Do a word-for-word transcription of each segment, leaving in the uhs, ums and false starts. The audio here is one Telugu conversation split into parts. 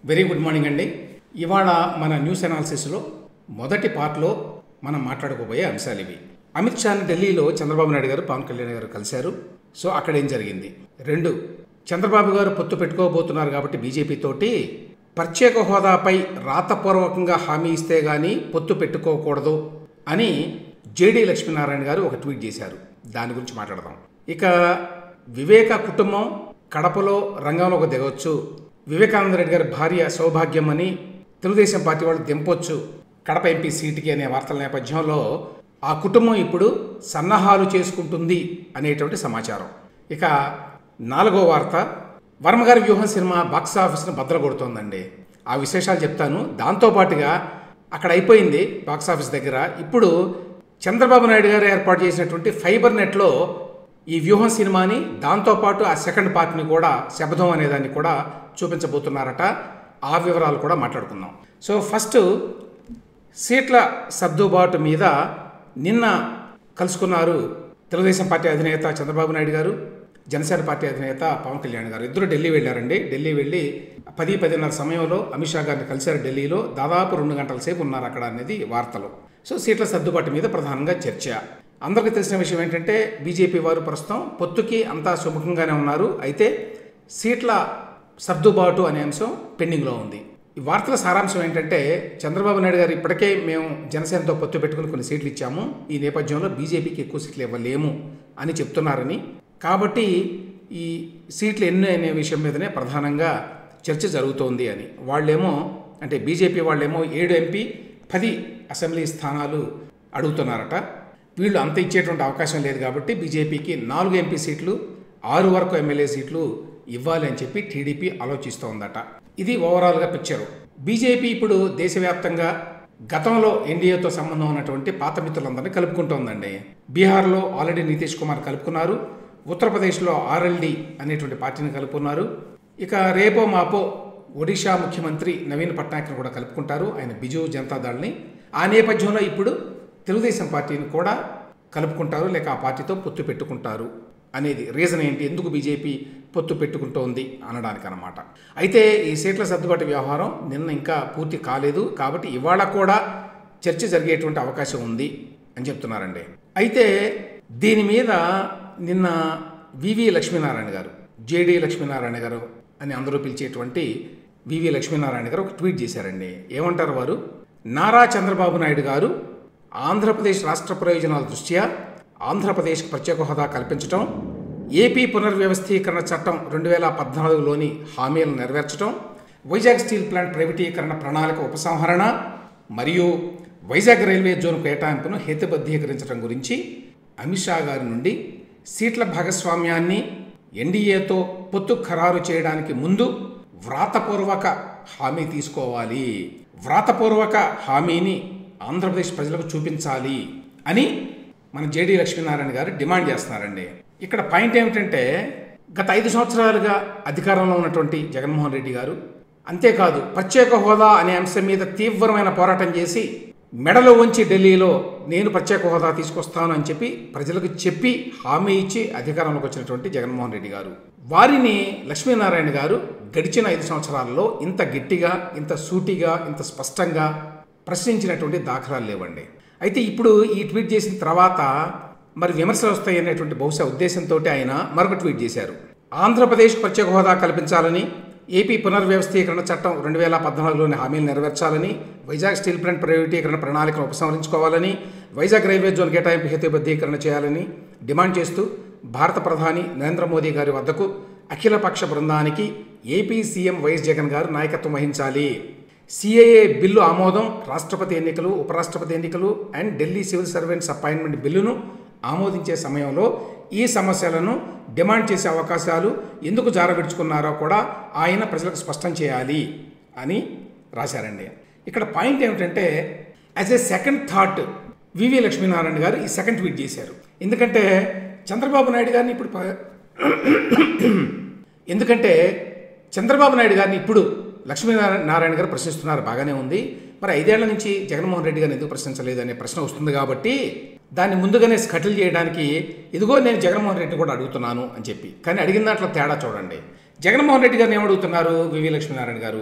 వెరీ గుడ్ మార్నింగ్ అండి. ఇవాళ మన న్యూస్ అనాలిసిస్లో మొదటి పార్ట్లో మనం మాట్లాడుకోబోయే అంశాలు ఇవి. అమిత్ షాని ఢిల్లీలో చంద్రబాబు నాయుడు గారు పవన్ కళ్యాణ్ గారు కలిశారు. సో అక్కడ ఏం జరిగింది? రెండు, చంద్రబాబు గారు పొత్తు పెట్టుకోబోతున్నారు కాబట్టి బీజేపీ తోటి ప్రత్యేక హోదాపై రాతపూర్వకంగా హామీ ఇస్తే గానీ పొత్తు పెట్టుకోకూడదు అని జేడీ లక్ష్మీనారాయణ గారు ఒక ట్వీట్ చేశారు. దాని గురించి మాట్లాడదాం. ఇక వివేక కుటుంబం కడపలో రంగంలోకి దిగవచ్చు, వివేకానంద రెడ్డి గారి భార్య సౌభాగ్యం అని తెలుగుదేశం పార్టీ వాళ్ళు దింపొచ్చు కడప ఎంపీ సీటుకి అనే వార్తల నేపథ్యంలో ఆ కుటుంబం ఇప్పుడు సన్నాహాలు చేసుకుంటుంది అనేటువంటి సమాచారం. ఇక నాలుగో వార్త, వర్మగారి వ్యూహం సినిమా బాక్స్ ఆఫీస్ను బద్దలు కొడుతోందండి. ఆ విశేషాలు చెప్తాను. దాంతోపాటుగా అక్కడ అయిపోయింది బాక్స్ ఆఫీస్ దగ్గర. ఇప్పుడు చంద్రబాబు నాయుడు గారు ఏర్పాటు చేసినటువంటి ఫైబర్ నెట్లో ఈ వ్యూహం సినిమాని, దాంతోపాటు ఆ సెకండ్ పార్ట్ని కూడా, శబదం అనేదాన్ని కూడా చూపించబోతున్నారట. ఆ వివరాలు కూడా మాట్లాడుకుందాం. సో ఫస్ట్ సీట్ల సర్దుబాటు మీద నిన్న కలుసుకున్నారు తెలుగుదేశం పార్టీ అధినేత చంద్రబాబు నాయుడు గారు, జనసేన పార్టీ అధినేత పవన్ కళ్యాణ్ గారు. ఇద్దరు ఢిల్లీ వెళ్ళారండి. ఢిల్లీ వెళ్ళి పది పదిన్నర సమయంలో అమిత్ షా గారిని కలిశారు. ఢిల్లీలో దాదాపు రెండు గంటల సేపు ఉన్నారు అక్కడ అనేది వార్తలు. సో సీట్ల సర్దుబాటు మీద ప్రధానంగా చర్చ. అందరికీ తెలిసిన విషయం ఏంటంటే బీజేపీ వారు ప్రస్తుతం పొత్తుకి అంతా సుముఖంగానే ఉన్నారు. అయితే సీట్ల సర్దుబాటు అనే అంశం పెండింగ్లో ఉంది. ఈ వార్తల సారాంశం ఏంటంటే చంద్రబాబు నాయుడు గారు ఇప్పటికే మేము జనసేనతో పొత్తు పెట్టుకుని కొన్ని సీట్లు ఇచ్చాము, ఈ నేపథ్యంలో బీజేపీకి ఎక్కువ సీట్లు ఇవ్వలేము అని చెప్తున్నారని, కాబట్టి ఈ సీట్లు ఎన్ని అనే విషయం మీదనే ప్రధానంగా చర్చ జరుగుతోంది అని. వాళ్ళేమో అంటే బీజేపీ వాళ్ళేమో ఏడు ఎంపీ పది అసెంబ్లీ స్థానాలు అడుగుతున్నారట. వీళ్ళు అంత ఇచ్చేటువంటి అవకాశం లేదు కాబట్టి బీజేపీకి నాలుగు ఎంపీ సీట్లు, ఆరు వరకు ఎమ్మెల్యే సీట్లు ఇవ్వాలి అని చెప్పి టీడీపీ ఆలోచిస్తోందట. ఇది ఓవరాల్గా పిక్చరు. బీజేపీ ఇప్పుడు దేశవ్యాప్తంగా గతంలో ఎన్డీఏతో సంబంధం ఉన్నటువంటి పాత మిత్రులందరినీ కలుపుకుంటోందండి. బీహార్లో ఆల్రెడీ నితీష్ కుమార్ కలుపుకున్నారు, ఉత్తరప్రదేశ్లో ఆర్ఎల్డీ అనేటువంటి పార్టీని కలుపుకున్నారు. ఇక రేపో మాపో ఒడిషా ముఖ్యమంత్రి నవీన్ పట్నాయక్ని కూడా కలుపుకుంటారు, ఆయన బిజు జనతాదళ్ని. ఆ నేపథ్యంలో ఇప్పుడు తెలుగుదేశం పార్టీని కూడా కలుపుకుంటారు, లేక ఆ పార్టీతో పొత్తు పెట్టుకుంటారు అనేది రీజన్ ఏంటి, ఎందుకు బీజేపీ పొత్తు పెట్టుకుంటోంది అనడానికి అన్నమాట. అయితే ఈ సీట్ల సర్దుబాటు వ్యవహారం నిన్న ఇంకా పూర్తి కాలేదు కాబట్టి ఇవాళ కూడా చర్చ జరిగేటువంటి అవకాశం ఉంది అని చెప్తున్నారండి. అయితే దీని మీద నిన్న వివి లక్ష్మీనారాయణ గారు, జేడీ లక్ష్మీనారాయణ గారు అని అందరూ పిలిచేటువంటి వివి లక్ష్మీనారాయణ గారు ఒక ట్వీట్ చేశారండి. ఏమంటారు వారు? నారా చంద్రబాబు నాయుడు గారు ఆంధ్రప్రదేశ్ రాష్ట్ర ప్రయోజనాల దృష్ట్యా ఆంధ్రప్రదేశ్కి ప్రత్యేక హోదా కల్పించడం, ఏపీ పునర్వ్యవస్థీకరణ చట్టం రెండు వేల పద్నాలుగులోని హామీలను నెరవేర్చడం, వైజాగ్ స్టీల్ ప్లాంట్ ప్రైవేటీకరణ ప్రణాళిక ఉపసంహరణ మరియు వైజాగ్ రైల్వే జోన్ కేటాయింపును హేతుబద్ధీకరించడం గురించి అమిత్ షా గారి నుండి సీట్ల భాగస్వామ్యాన్ని ఎన్డీఏతో పొత్తు ఖరారు చేయడానికి ముందు వ్రాతపూర్వక హామీ తీసుకోవాలి, వ్రాతపూర్వక హామీని ఆంధ్రప్రదేశ్ ప్రజలకు చూపించాలి అని మన జేడీ లక్ష్మీనారాయణ గారు డిమాండ్ చేస్తున్నారండి. ఇక్కడ పాయింట్ ఏమిటంటే గత ఐదు సంవత్సరాలుగా అధికారంలో ఉన్నటువంటి జగన్మోహన్ రెడ్డి గారు, అంతేకాదు ప్రత్యేక హోదా అనే అంశం మీద తీవ్రమైన పోరాటం చేసి మెడలో ఉంచి ఢిల్లీలో నేను ప్రత్యేక హోదా తీసుకొస్తాను అని చెప్పి ప్రజలకు చెప్పి హామీ ఇచ్చి అధికారంలోకి వచ్చినటువంటి జగన్మోహన్ రెడ్డి గారు, వారిని లక్ష్మీనారాయణ గారు గడిచిన ఐదు సంవత్సరాల్లో ఇంత గట్టిగా, ఇంత సూటిగా, ఇంత స్పష్టంగా ప్రశ్నించినటువంటి దాఖలాలు లేవండి. అయితే ఇప్పుడు ఈ ట్వీట్ చేసిన తర్వాత మరి విమర్శలు వస్తాయి అనేటువంటి బహుశా ఉద్దేశంతో ఆయన మరొక ట్వీట్ చేశారు. ఆంధ్రప్రదేశ్ ప్రత్యేక హోదా కల్పించాలని, ఏపీ పునర్వ్యవస్థీకరణ చట్టం రెండు వేల పద్నాలుగులోని హామీలు నెరవేర్చాలని, వైజాగ్ స్టీల్ ప్లాంట్ ప్రైవేటీకరణ ప్రణాళికను ఉపసంహరించుకోవాలని, వైజాగ్ రైల్వే జోన్ కేటాయింపు హేతుబద్ధీకరణ చేయాలని డిమాండ్ చేస్తూ భారత ప్రధాని నరేంద్ర మోదీ గారి వద్దకు అఖిలపక్ష బృందానికి ఏపీ సీఎం వైఎస్ జగన్ గారు నాయకత్వం వహించాలి. సిఏఏ బిల్లు ఆమోదం, రాష్ట్రపతి ఎన్నికలు, ఉపరాష్ట్రపతి ఎన్నికలు and Delhi civil servants appointment బిల్లును ఆమోదించే సమయంలో ఈ సమస్యలను డిమాండ్ చేసే అవకాశాలు ఎందుకు జారవిడుచుకున్నారో కూడా ఆయన ప్రజలకు స్పష్టం చేయాలి అని రాశారండి. ఇక్కడ పాయింట్ ఏమిటంటే as a second thought V V Lakshminarayana గారు ఈ సెకండ్ ట్వీట్ చేశారు. ఎందుకంటే చంద్రబాబు నాయుడు గారిని ఇప్పుడు ఎందుకంటే చంద్రబాబు నాయుడు గారిని ఇప్పుడు లక్ష్మీనారాయణ గారు ప్రశ్నిస్తున్నారు, బాగానే ఉంది. మరి ఐదేళ్ల నుంచి జగన్మోహన్ రెడ్డి గారిని ఎందుకు ప్రశ్నించలేదు అనే ప్రశ్న వస్తుంది కాబట్టి దాన్ని ముందుగానే స్కటిల్ చేయడానికి ఇదిగో నేను జగన్మోహన్ రెడ్డి కూడా అడుగుతున్నాను అని చెప్పి. కానీ అడిగిన దాంట్లో తేడా చూడండి. జగన్మోహన్ రెడ్డి గారిని ఏమడుగుతున్నారు వివి లక్ష్మీనారాయణ గారు,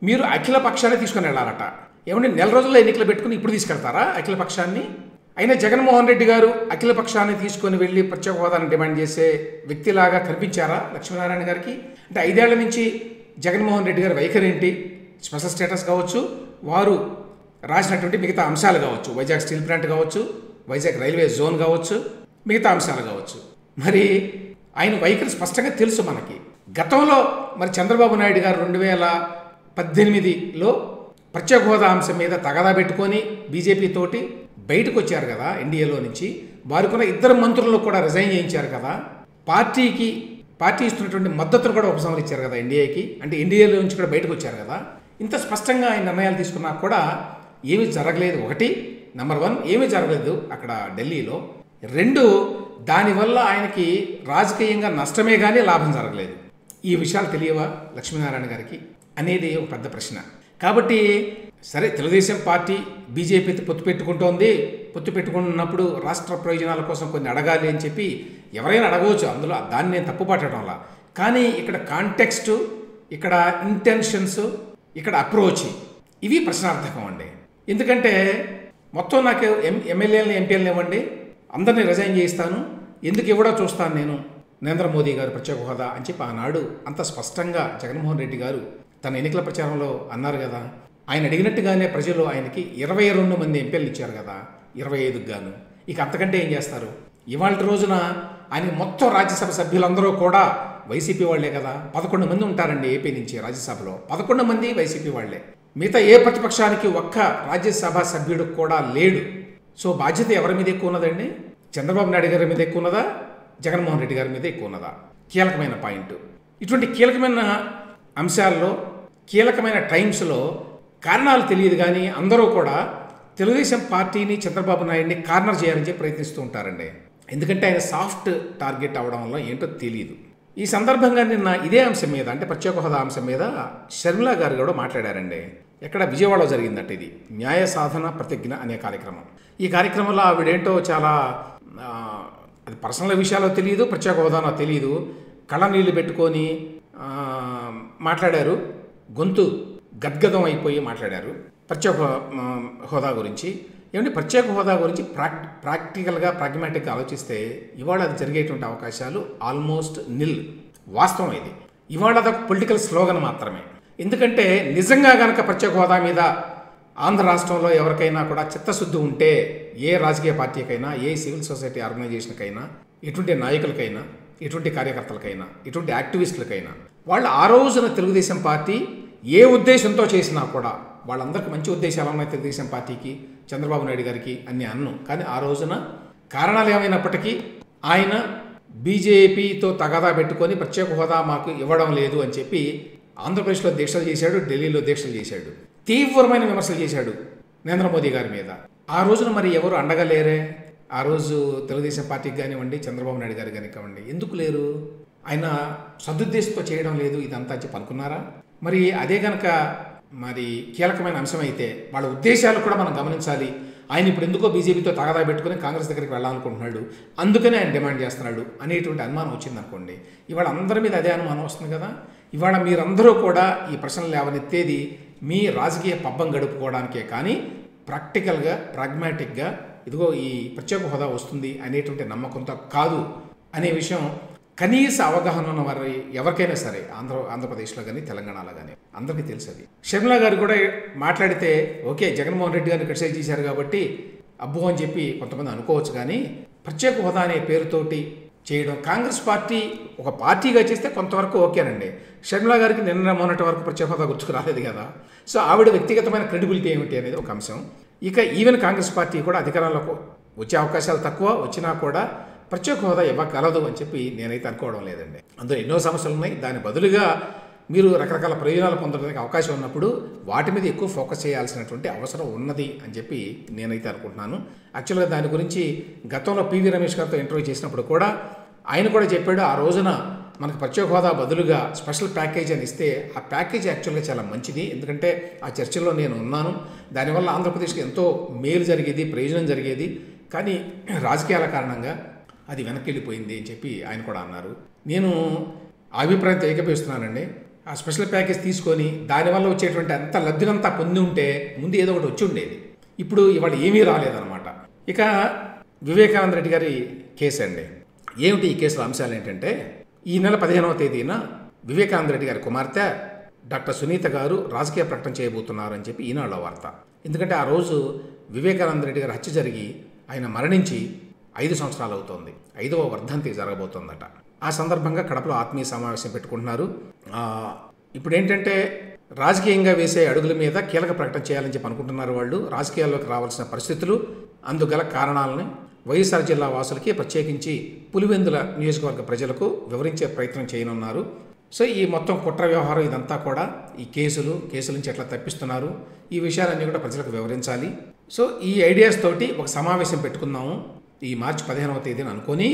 మీరు అఖిల పక్షాన్ని తీసుకుని వెళ్ళాలట. ఏమంటే నెల రోజుల్లో ఎన్నికలు పెట్టుకుని ఇప్పుడు తీసుకెళ్తారా అఖిల పక్షాన్ని? అయినా జగన్మోహన్ రెడ్డి గారు అఖిల పక్షాన్ని తీసుకొని వెళ్ళి ప్రత్యేక హోదాను డిమాండ్ చేసే వ్యక్తిలాగా కనిపించారా లక్ష్మీనారాయణ గారికి? అంటే ఐదేళ్ల నుంచి జగన్మోహన్ రెడ్డి గారి వైఖరి ఏంటి? స్పెషల్ స్టేటస్ కావచ్చు, వారు రాసినటువంటి మిగతా అంశాలు కావచ్చు, వైజాగ్ స్టీల్ ప్లాంట్ కావచ్చు, వైజాగ్ రైల్వే జోన్ కావచ్చు, మిగతా అంశాలు కావచ్చు, మరి ఆయన వైఖరి స్పష్టంగా తెలుసు మనకి. గతంలో మరి చంద్రబాబు నాయుడు గారు రెండు వేల పద్దెనిమిదిలో ప్రత్యేక హోదా అంశం మీద తగదా పెట్టుకొని బీజేపీ తోటి బయటకు వచ్చారు కదా ఎన్డీఏలో నుంచి. వారికున్న ఇద్దరు మంత్రులను కూడా రిజైన్ చేయించారు కదా. పార్టీకి పార్టీ ఇస్తున్నటువంటి మద్దతును కూడా ఉపసంహరించారు కదా ఎన్డీఏకి. అంటే ఎన్డీఏలో నుంచి కూడా బయటకు వచ్చారు కదా. ఇంత స్పష్టంగా ఆయన నిర్ణయాలు తీసుకున్నా కూడా ఏమీ జరగలేదు. ఒకటి, నెంబర్ వన్, ఏమీ జరగలేదు అక్కడ ఢిల్లీలో. రెండు, దానివల్ల ఆయనకి రాజకీయంగా నష్టమే కానీ లాభం జరగలేదు. ఈ విషయాలు తెలియవా లక్ష్మీనారాయణ గారికి అనేది ఒక పెద్ద ప్రశ్న. కాబట్టి సరే, తెలుగుదేశం పార్టీ బీజేపీతో పొత్తు పెట్టుకుంటోంది. పొత్తు పెట్టుకున్నప్పుడు రాష్ట్ర ప్రయోజనాల కోసం కొన్ని అడగాలి అని చెప్పి ఎవరైనా అడగవచ్చు, అందులో దాన్ని నేను తప్పు పట్టడంలా. కానీ ఇక్కడ కాంటెక్స్ట్, ఇక్కడ ఇంటెన్షన్స్, ఇక్కడ అప్రోచ్, ఇవి ప్రశ్నార్థకం అండి. ఎందుకంటే మొత్తం నాకు ఎం ఎమ్మెల్యేలని ఎంపీలను ఇవ్వండి, అందరినీ రిజైన్ చేయిస్తాను, ఎందుకు ఇవ్వడో చూస్తాను నేను నరేంద్ర మోదీ గారు ప్రత్యేక హోదా అని చెప్పి ఆనాడు అంత స్పష్టంగా జగన్మోహన్ రెడ్డి గారు తన ఎన్నికల ప్రచారంలో అన్నారు కదా. ఆయన అడిగినట్టుగానే ప్రజలు ఆయనకి ఇరవై రెండు మంది ఎంపీలు ఇచ్చారు కదా, ఇరవై ఐదుకు గాను. ఇక అంతకంటే ఏం చేస్తారు? ఇవాళ రోజున ఆయన మొత్తం రాజ్యసభ సభ్యులందరూ కూడా వైసీపీ వాళ్లే కదా. పదకొండు మంది ఉంటారండి ఏపీ నుంచి రాజ్యసభలో, పదకొండు మంది వైసీపీ వాళ్లే. మిగతా ఏ ప్రతిపక్షానికి ఒక్క రాజ్యసభ సభ్యుడు కూడా లేడు. సో బాధ్యత ఎవరి మీద ఎక్కువ ఉన్నదండి? చంద్రబాబు నాయుడు గారి మీద ఎక్కువ ఉన్నదా, జగన్మోహన్ రెడ్డి గారి మీద ఎక్కువ ఉన్నదా? కీలకమైన పాయింట్. ఇటువంటి కీలకమైన అంశాల్లో, కీలకమైన టైమ్స్లో కారణాలు తెలియదు కానీ అందరూ కూడా తెలుగుదేశం పార్టీని, చంద్రబాబు నాయుడిని కార్నర్ చేయాలని చెప్పి ప్రయత్నిస్తూ ఉంటారండి. ఎందుకంటే ఆయన సాఫ్ట్ టార్గెట్ అవడం వల్ల ఏంటో తెలియదు. ఈ సందర్భంగా నిన్న ఇదే అంశం మీద, అంటే ప్రత్యేక హోదా అంశం మీద షర్మిల గారు కూడా మాట్లాడారండి. ఎక్కడ విజయవాడలో జరిగిందట ఇది, న్యాయ సాధన ప్రతిజ్ఞ అనే కార్యక్రమం. ఈ కార్యక్రమంలో ఆవిడేంటో చాలా అది పర్సనల్ విషయాలో తెలియదు, ప్రత్యేక హోదానో తెలియదు, కళ్ళ నీళ్లు పెట్టుకొని మాట్లాడారు. గొంతు గద్గదం అయిపోయి మాట్లాడారు ప్రత్యేక హోదా గురించి. ఏమంటే ప్రత్యేక హోదా గురించి ప్రాక్ ప్రాక్టికల్గా ప్రాగ్మాటిక్గా ఆలోచిస్తే ఇవాళ అది జరిగేటువంటి అవకాశాలు ఆల్మోస్ట్ నిల్. వాస్తవం ఇది. ఇవాళ అదొక పొలిటికల్ స్లోగన్ మాత్రమే. ఎందుకంటే నిజంగా కనుక ప్రత్యేక హోదా మీద ఆంధ్ర రాష్ట్రంలో ఎవరికైనా కూడా చిత్తశుద్ధి ఉంటే, ఏ రాజకీయ పార్టీకైనా, ఏ సివిల్ సొసైటీ ఆర్గనైజేషన్కైనా, ఎటువంటి నాయకులకైనా, ఎటువంటి కార్యకర్తలకైనా, ఎటువంటి యాక్టివిస్టులకైనా, వాళ్ళు ఆ రోజున తెలుగుదేశం పార్టీ ఏ ఉద్దేశంతో చేసినా కూడా, వాళ్ళందరికీ మంచి ఉద్దేశాలు ఉన్నాయి తెలుగుదేశం పార్టీకి, చంద్రబాబు నాయుడు గారికి అన్ని అన్ను. కానీ ఆ రోజున కారణాలు ఏమైనప్పటికీ ఆయన బీజేపీతో తగాదా పెట్టుకొని ప్రత్యేక హోదా మాకు ఇవ్వడం లేదు అని చెప్పి ఆంధ్రప్రదేశ్లో దీక్షలు చేశాడు, ఢిల్లీలో దీక్షలు చేశాడు, తీవ్రమైన విమర్శలు చేశాడు నరేంద్ర మోదీ గారి మీద. ఆ రోజున మరి ఎవరు అండగా లేరే? ఆ రోజు తెలుగుదేశం పార్టీకి కానివ్వండి, చంద్రబాబు నాయుడు గారు కానివ్వండి, ఎందుకు లేరు? ఆయన సదుద్దేశంతో చేయడం లేదు ఇదంతా చెప్పి అనుకున్నారా? మరి అదే కనుక మరి కీలకమైన అంశం అయితే వాళ్ళ ఉద్దేశాలు కూడా మనం గమనించాలి. ఆయన ఇప్పుడు ఎందుకో బీజేపీతో తగాదా పెట్టుకుని కాంగ్రెస్ దగ్గరికి వెళ్ళాలనుకుంటున్నాడు, అందుకనే ఆయన డిమాండ్ చేస్తున్నాడు అనేటువంటి అనుమానం వచ్చిందనుకోండి, ఇవాళ అందరి మీద అదే అనుమానం వస్తుంది కదా. ఇవాళ మీరందరూ కూడా ఈ ప్రశ్నలు లేవనెత్తేది మీ రాజకీయ పబ్బం గడుపుకోవడానికే కానీ ప్రాక్టికల్గా, ప్రాగ్మాటిక్గా ఇదిగో ఈ ప్రత్యేక హోదా వస్తుంది అనేటువంటి నమ్మకంతో కాదు అనే విషయం కనీస అవగాహన ఉన్న వారి ఎవరికైనా సరే ఆంధ్ర ఆంధ్రప్రదేశ్లో కానీ తెలంగాణలో కానీ అందరికీ తెలుసు. అది షర్మిల గారు కూడా మాట్లాడితే ఓకే, జగన్మోహన్ రెడ్డి గారిని క్రిటిసైజ్ చేశారు కాబట్టి అబ్బో అని చెప్పి కొంతమంది అనుకోవచ్చు. కానీ ప్రత్యేక హోదా అనే పేరుతోటి చేయడం, కాంగ్రెస్ పార్టీ ఒక పార్టీగా చేస్తే కొంతవరకు ఓకేనండి. షర్మిల గారికి నిన్న మొన్నటి వరకు ప్రత్యేక హోదా గుర్తుకు రాలేదు కదా. సో ఆవిడ వ్యక్తిగతమైన క్రెడిబిలిటీ ఏమిటి అనేది ఒక అంశం. ఇక ఈవెన్ కాంగ్రెస్ పార్టీ కూడా అధికారంలోకి వచ్చే అవకాశాలు తక్కువ, వచ్చినా కూడా ప్రత్యేక హోదా ఇవ్వగలదు అని చెప్పి నేనైతే అనుకోవడం లేదండి. అందులో ఎన్నో సమస్యలు ఉన్నాయి. దాని బదులుగా మీరు రకరకాల ప్రయోజనాలు పొందడానికి అవకాశం ఉన్నప్పుడు వాటి మీద ఎక్కువ ఫోకస్ చేయాల్సినటువంటి అవసరం ఉన్నది అని చెప్పి నేనైతే అనుకుంటున్నాను. యాక్చువల్గా దాని గురించి గతంలో పివి రమేష్ గారితో ఇంటర్వ్యూ చేసినప్పుడు కూడా ఆయన కూడా చెప్పాడు, ఆ రోజున మనకు ప్రత్యేక హోదా బదులుగా స్పెషల్ ప్యాకేజ్ అని ఇస్తే ఆ ప్యాకేజ్ యాక్చువల్గా చాలా మంచిది, ఎందుకంటే ఆ చర్చల్లో నేను ఉన్నాను, దానివల్ల ఆంధ్రప్రదేశ్కి ఎంతో మేలు జరిగేది, ప్రయోజనం జరిగేది, కానీ రాజకీయాల కారణంగా అది వెనక్కి వెళ్ళిపోయింది అని చెప్పి ఆయన కూడా అన్నారు. నేను అభిప్రాయంతో ఏకీభవిస్తున్నానండి. ఆ స్పెషల్ ప్యాకేజ్ తీసుకొని దానివల్ల వచ్చేటువంటి అంత లబ్ధినంతా పొంది ఉంటే ముందు ఏదో ఒకటి వచ్చి ఉండేది. ఇప్పుడు ఇవాళ ఏమీ రాలేదన్నమాట. ఇక వివేకానంద రెడ్డి గారి కేసు అండి. ఏమిటి ఈ కేసులో అంశాలు ఏంటంటే, ఈ నెల పదిహేనవ తేదీన వివేకానంద రెడ్డి గారి కుమార్తె డాక్టర్ సునీత గారు రాజకీయ ప్రకటన చేయబోతున్నారు అని చెప్పి ఈనాడులో వార్త. ఎందుకంటే ఆ రోజు వివేకానంద రెడ్డి గారి హత్య జరిగి ఆయన మరణించి ఐదు సంవత్సరాలు అవుతోంది. ఐదవ వర్ధంతి జరగబోతోందట. ఆ సందర్భంగా కడపలో ఆత్మీయ సమావేశం పెట్టుకుంటున్నారు. ఇప్పుడు ఏంటంటే రాజకీయంగా వేసే అడుగుల మీద కీలక ప్రకటన చేయాలని చెప్పి అనుకుంటున్నారు వాళ్ళు. రాజకీయాల్లోకి రావాల్సిన పరిస్థితులు, అందుగల కారణాలని వైఎస్ఆర్ జిల్లా వాసులకి, ప్రత్యేకించి పులివెందుల నియోజకవర్గ ప్రజలకు వివరించే ప్రయత్నం చేయనున్నారు. సో ఈ మొత్తం కుట్ర వ్యవహారం ఇదంతా కూడా ఈ కేసులు కేసుల నుంచి ఎట్లా తప్పిస్తున్నారు, ఈ విషయాలన్నీ కూడా ప్రజలకు వివరించాలి. సో ఈ ఐడియాస్ తోటి ఒక సమావేశం పెట్టుకుందాము ఈ మార్చి పదిహేనవ తేదీన అనుకొని,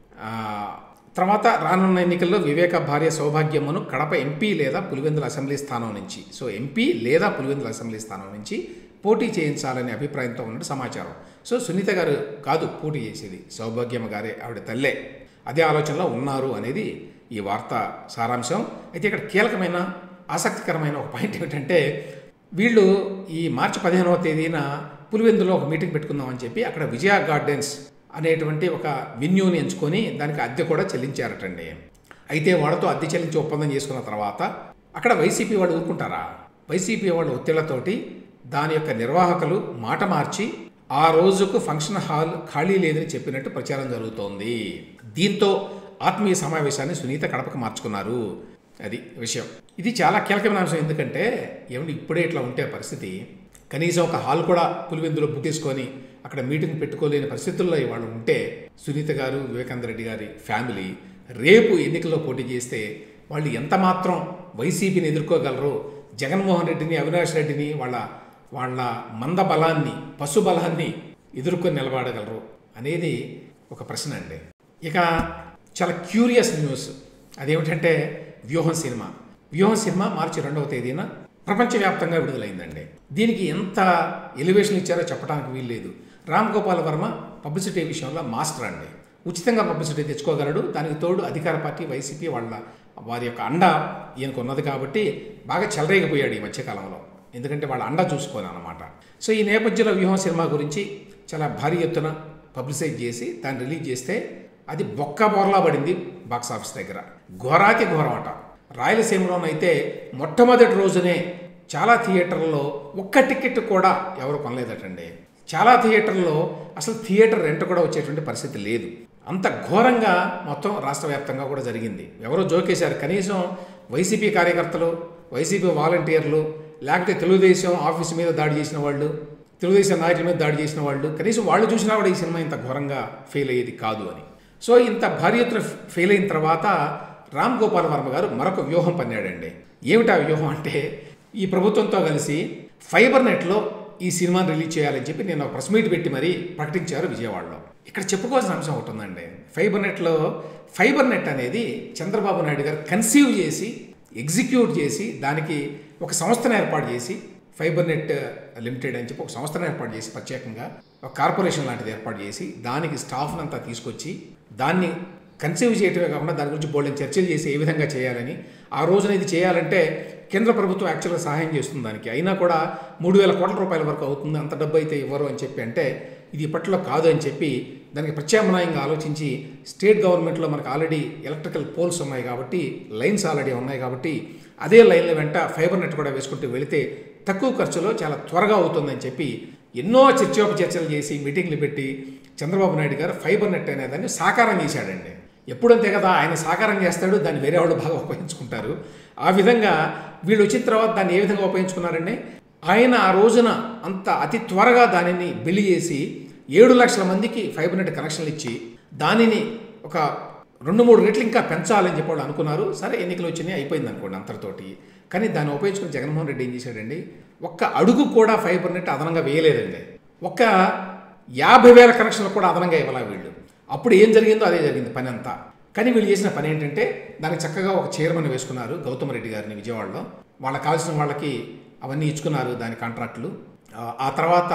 తర్వాత రానున్న ఎన్నికల్లో వివేక భార్య సౌభాగ్యమ్మను కడప ఎంపీ లేదా పులివెందుల అసెంబ్లీ స్థానం నుంచి, సో ఎంపీ లేదా పులివెందుల అసెంబ్లీ స్థానం నుంచి పోటీ చేయించాలనే అభిప్రాయంతో ఉన్నట్టు సమాచారం. సో సునీత గారు కాదు పోటీ చేసేది, సౌభాగ్యమ్మ గారే, ఆవిడ తల్లే అదే ఆలోచనలో ఉన్నారు అనేది ఈ వార్త సారాంశం. అయితే ఇక్కడ కీలకమైన ఆసక్తికరమైన ఒక పాయింట్ ఏమిటంటే, వీళ్ళు ఈ మార్చి పదిహేనవ తేదీన పులివెందులో ఒక మీటింగ్ పెట్టుకుందామని చెప్పి అక్కడ విజయ గార్డెన్స్ అనేటువంటి ఒక వెన్యూని ఎంచుకొని దానికి అద్దె కూడా చెల్లించారటండి. అయితే వాళ్ళతో అద్దె చెల్లించి ఒప్పందం చేసుకున్న తర్వాత అక్కడ వైసీపీ వాళ్ళు ఊరుకుంటారా? వైసీపీ వాళ్ళ ఒత్తిళ్లతోటి దాని యొక్క నిర్వాహకులు మాట మార్చి ఆ రోజుకు ఫంక్షన్ హాల్ ఖాళీ లేదని చెప్పినట్టు ప్రచారం జరుగుతోంది. దీంతో ఆత్మీయ సమావేశాన్ని సునీత కడపకు మార్చుకున్నారు. అది విషయం. ఇది చాలా కీలకమైన అంశం. ఎందుకంటే ఏమంటే ఇప్పుడే ఇట్లా ఉంటే పరిస్థితి, కనీసం ఒక హాల్ కూడా పులివెందులో బుక్ చేసుకొని అక్కడ మీటింగ్ పెట్టుకోలేని పరిస్థితుల్లో ఇవాళ ఉంటే, సునీత గారు, వివేకానంద రెడ్డి గారి ఫ్యామిలీ రేపు ఎన్నికల్లో పోటీ చేస్తే వాళ్ళు ఎంత మాత్రం వైసీపీని ఎదుర్కోగలరు, జగన్మోహన్ రెడ్డిని, అవినాష్ రెడ్డిని, వాళ్ళ వాళ్ళ మంద బలాన్ని, పశు బలాన్ని ఎదుర్కొని నిలబడగలరు అనేది ఒక ప్రశ్న అండి. ఇక చాలా క్యూరియస్ న్యూస్ అదేమిటంటే, వ్యూహం సినిమా వ్యూహం సినిమా మార్చి రెండవ తేదీన ప్రపంచవ్యాప్తంగా విడుదలైందండి. దీనికి ఎంత ఎలివేషన్ ఇచ్చారో చెప్పడానికి వీల్లేదు. రామ్ గోపాల్ వర్మ పబ్లిసిటీ విషయంలో మాస్టర్ అండి. ఉచితంగా పబ్లిసిటీ తెచ్చుకోగలడు. దానికి తోడు అధికార పార్టీ వైసీపీ వాళ్ళ వారి యొక్క అండ ఈయనకు ఉన్నది కాబట్టి బాగా చెలరేగిపోయాడు ఈ మధ్యకాలంలో. ఎందుకంటే వాళ్ళ అండ చూసుకోని అనమాట. సో ఈ నేపథ్యంలో వ్యూహం సినిమా గురించి చాలా భారీ ఎత్తున పబ్లిసైజ్ చేసి దాన్ని రిలీజ్ చేస్తే అది బొక్క బోర్లా పడింది బాక్స్ ఆఫీస్ దగ్గర. ఘోరాతి ఘోరం అట. రాయలసీమలోనైతే మొట్టమొదటి రోజునే చాలా థియేటర్లలో ఒక్క టికెట్ కూడా ఎవరు కొనలేదటండి. చాలా థియేటర్లో అసలు థియేటర్ రెంట్ కూడా వచ్చేటువంటి పరిస్థితి లేదు. అంత ఘోరంగా మొత్తం రాష్ట్ర వ్యాప్తంగా కూడా జరిగింది. ఎవరో జోకేశారు. కనీసం వైసీపీ కార్యకర్తలు, వైసీపీ వాలంటీర్లు, లేకపోతే తెలుగుదేశం ఆఫీస్ మీద దాడి చేసిన వాళ్ళు, తెలుగుదేశం నాయకుల మీద దాడి చేసిన వాళ్ళు, కనీసం వాళ్ళు చూసినా కూడా ఈ సినిమా ఇంత ఘోరంగా ఫెయిల్ అయ్యేది కాదు అని. సో ఇంత భారీ ఎత్తున ఫెయిల్ అయిన తర్వాత రామ్ గోపాల్ వర్మ గారు మరొక వ్యూహం పన్నాడండి. ఏమిటా వ్యూహం అంటే, ఈ ప్రభుత్వంతో కలిసి ఫైబర్ నెట్లో ఈ సినిమాని రిలీజ్ చేయాలని చెప్పి నేను ప్రెస్ మీట్ పెట్టి మరీ ప్రకటించారు విజయవాడలో. ఇక్కడ చెప్పుకోవాల్సిన అంశం ఒకటి ఉందండి. ఫైబర్ నెట్లో ఫైబర్ నెట్ అనేది చంద్రబాబు నాయుడు గారు కన్సీవ్ చేసి, ఎగ్జిక్యూట్ చేసి, దానికి ఒక సంస్థను ఏర్పాటు చేసి, ఫైబర్ నెట్ లిమిటెడ్ అని చెప్పి ఒక సంస్థను ఏర్పాటు చేసి, ప్రత్యేకంగా ఒక కార్పొరేషన్ లాంటిది ఏర్పాటు చేసి, దానికి స్టాఫ్ని అంతా తీసుకొచ్చి దాన్ని కన్సీవ్ చేయటమే కాకుండా దాని గురించి బోల్డెన్ చర్చలు చేసి ఏ విధంగా చేయాలని, ఆ రోజున ఇది చేయాలంటే కేంద్ర ప్రభుత్వం యాక్చువల్గా సహాయం చేస్తుంది దానికి, అయినా కూడా మూడు వేల కోట్ల రూపాయల వరకు అవుతుంది, అంత డబ్బు అయితే ఇవ్వరు అని చెప్పి అంటే ఇది ఇప్పట్లో కాదు అని చెప్పి దానికి ప్రత్యామ్నాయంగా ఆలోచించి, స్టేట్ గవర్నమెంట్లో మనకు ఆల్రెడీ ఎలక్ట్రికల్ పోల్స్ ఉన్నాయి కాబట్టి, లైన్స్ ఆల్రెడీ ఉన్నాయి కాబట్టి అదే లైన్ల వెంట ఫైబర్ నెట్ కూడా వేసుకుంటూ వెళితే తక్కువ ఖర్చులో చాలా త్వరగా అవుతుందని చెప్పి ఎన్నో చర్చోపచర్చలు చేసి మీటింగ్లు పెట్టి చంద్రబాబు నాయుడు గారు ఫైబర్ నెట్ అనేదాన్ని సాకారం చేశాడండి. ఎప్పుడంతే కదా ఆయన సాకారం చేస్తాడు, దాన్ని వేరే వాళ్ళు బాగా ఉపయోగించుకుంటారు. ఆ విధంగా వీళ్ళు వచ్చిన తర్వాత దాన్ని ఏ విధంగా ఉపయోగించుకున్నారండి, ఆయన ఆ రోజున అంత అతి త్వరగా దానిని బిల్లు చేసి ఏడు లక్షల మందికి ఫైబర్ నెట్ కనెక్షన్లు ఇచ్చి దానిని ఒక రెండు మూడు రెట్లు ఇంకా పెంచాలని చెప్పి వాళ్ళు అనుకున్నారు. సరే ఎన్నికలు వచ్చినాయి, అయిపోయింది అనుకోండి అంతటితోటి. కానీ దాన్ని ఉపయోగించుకుని జగన్మోహన్ రెడ్డి ఏం చేశాడండి, ఒక్క అడుగు కూడా ఫైబర్ నెట్ అదనంగా వేయలేదండి. ఒక్క యాభై వేల కనెక్షన్లు కూడా అదనంగా ఇవ్వాల వీళ్ళు. అప్పుడు ఏం జరిగిందో అదే జరిగింది పని అంతా. కానీ వీళ్ళు చేసిన పని ఏంటంటే, దానికి చక్కగా ఒక చైర్మన్ వేసుకున్నారు గౌతమ్ రెడ్డి గారిని విజయవాడలో. వాళ్ళకి కావాల్సిన వాళ్ళకి అవన్నీ ఇచ్చుకున్నారు దాని కాంట్రాక్టులు. ఆ తర్వాత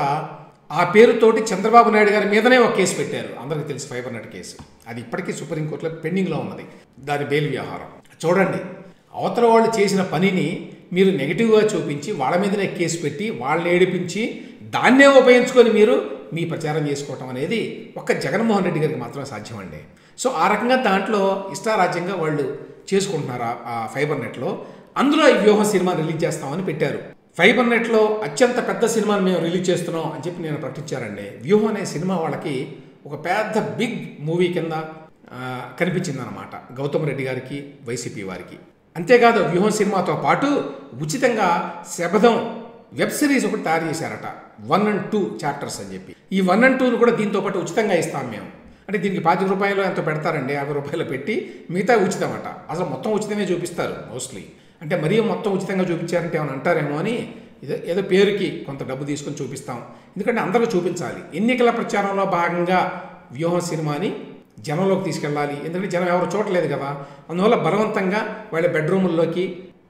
ఆ పేరుతోటి చంద్రబాబు నాయుడు గారి మీదనే ఒక కేసు పెట్టారు, అందరికీ తెలిసి ఫైబర్ నెట్ కేసు. అది ఇప్పటికీ సుప్రీంకోర్టులో పెండింగ్లో ఉన్నది, దాని బెయిల్ వ్యవహారం. చూడండి అవతల వాళ్ళు చేసిన పనిని మీరు నెగిటివ్గా చూపించి వాళ్ళ మీదనే కేసు పెట్టి వాళ్ళని ఏడిపించి దాన్నే ఉపయోగించుకొని మీరు మీ ప్రచారం చేసుకోవటం అనేది ఒక్క జగన్మోహన్ రెడ్డి గారికి మాత్రమే సాధ్యం అండి. సో ఆ రకంగా దాంట్లో ఇష్టారాజ్యంగా వాళ్ళు చేసుకుంటున్నారు ఆ ఫైబర్ నెట్లో. అందులో ఈ వ్యూహం సినిమా రిలీజ్ చేస్తామని పెట్టారు. ఫైబర్ నెట్లో అత్యంత పెద్ద సినిమాని మేము రిలీజ్ చేస్తున్నాం అని చెప్పి నేను ప్రకటించారండి. వ్యూహం అనే సినిమా వాళ్ళకి ఒక పెద్ద బిగ్ మూవీ కింద కనిపించిందనమాట గౌతమ్ రెడ్డి గారికి, వైసీపీ వారికి. అంతేకాదు వ్యూహం సినిమాతో పాటు ఉచితంగా శబదం వెబ్ సిరీస్ ఒకటి తయారు చేశారట, వన్ అండ్ టూ చాప్టర్స్ అని చెప్పి. ఈ వన్ అండ్ టూను కూడా దీంతో పాటు ఉచితంగా ఇస్తాం మేము. అంటే దీనికి పాతిక రూపాయలు ఎంతో పెడతారండి, యాభై రూపాయలు పెట్టి మిగతా ఉచితం అట. అసలు మొత్తం ఉచితమే చూపిస్తారు మోస్ట్లీ. అంటే మరీ మొత్తం ఉచితంగా చూపించారంటే ఏమైనా అంటారేమో అని ఏదో ఏదో పేరుకి కొంత డబ్బు తీసుకొని చూపిస్తాం. ఎందుకంటే అందరూ చూపించాలి. ఎన్నికల ప్రచారంలో భాగంగా వ్యూహం సినిమాని జనంలోకి తీసుకెళ్ళాలి. ఎందుకంటే జనం ఎవరు చూడలేదు కదా, అందువల్ల బలవంతంగా వాళ్ళ బెడ్రూముల్లోకి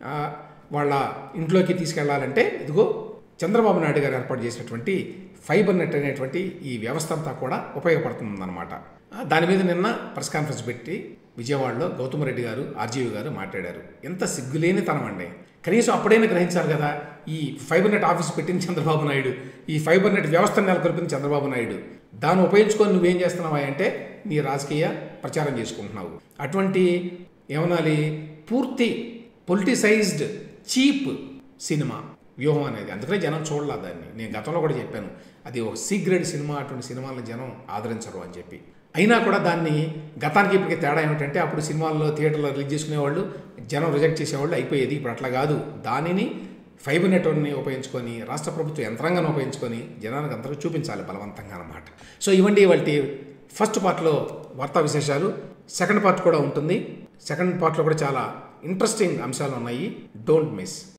వాళ్ళ ఇంట్లోకి తీసుకెళ్లాలంటే ఇదిగో చంద్రబాబు నాయుడు గారు ఏర్పాటు చేసినటువంటి ఫైబర్ నెట్ అనేటువంటి ఈ వ్యవస్థ అంతా కూడా ఉపయోగపడుతుందన్నమాట. దాని మీద నిన్న ప్రెస్ కాన్ఫరెన్స్ పెట్టి విజయవాడలో గౌతమ్ రెడ్డి గారు, ఆర్జీవి గారు మాట్లాడారు. ఎంత సిగ్గులేని తనం అండి. కనీసం అప్పుడైనా గ్రహించాలి కదా, ఈ ఫైబర్ నెట్ ఆఫీస్ పెట్టింది చంద్రబాబు నాయుడు, ఈ ఫైబర్ నెట్ వ్యవస్థను నెలకొల్పింది చంద్రబాబు నాయుడు. దాన్ని ఉపయోగించుకొని నువ్వేం చేస్తున్నావా అంటే నీ రాజకీయ ప్రచారం చేసుకుంటున్నావు. అటువంటి ఏమనాలి, పూర్తి పొలిటిసైజ్డ్ చీప్ సినిమా వ్యూహం అనేది. అందుకనే జనం చూడలే దాన్ని. నేను గతంలో కూడా చెప్పాను, అది ఒక సి గ్రేడ్ సినిమా, అటువంటి సినిమాలను జనం ఆదరించరు అని చెప్పి. అయినా కూడా దాన్ని గతానికి ఇప్పటికే తేడా ఏమిటంటే అప్పుడు సినిమాల్లో థియేటర్లో రిలీజ్ చేసుకునేవాళ్ళు, జనం రిజెక్ట్ చేసేవాళ్ళు, అయిపోయేది. ఇప్పుడు అట్లా కాదు. దానిని ఫైబర్ నెట్వర్క్ని ఉపయోగించుకొని రాష్ట్ర ప్రభుత్వ యంత్రాంగాన్ని ఉపయోగించుకొని జనానికి అందరికీ చూపించాలి బలవంతంగా అన్నమాట. సో ఇవ్వండి వాటి ఫస్ట్ పార్ట్లో వార్తా విశేషాలు. సెకండ్ పార్ట్ కూడా ఉంటుంది. సెకండ్ పార్ట్లో కూడా చాలా ఇంట్రెస్టింగ్ అంశాలు ఉన్నాయి. Don't miss.